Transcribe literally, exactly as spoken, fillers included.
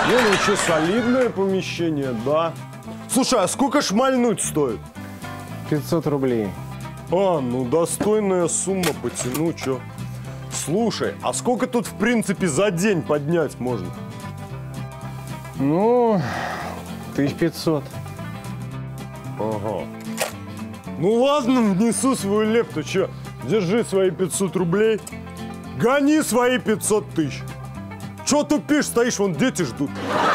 Не, ну что, солидное помещение, да. Слушай, а сколько шмальнуть стоит? пятьсот рублей. А, ну достойная сумма, потяну, чё. Слушай, а сколько тут, в принципе, за день поднять можно? Ну, тысяч пятьсот. Ага. Ну ладно, внесу свою лепту, чё. Держи свои пятьсот рублей. Гони свои пятьсот тысяч. Чё тупишь, стоишь, вон дети ждут.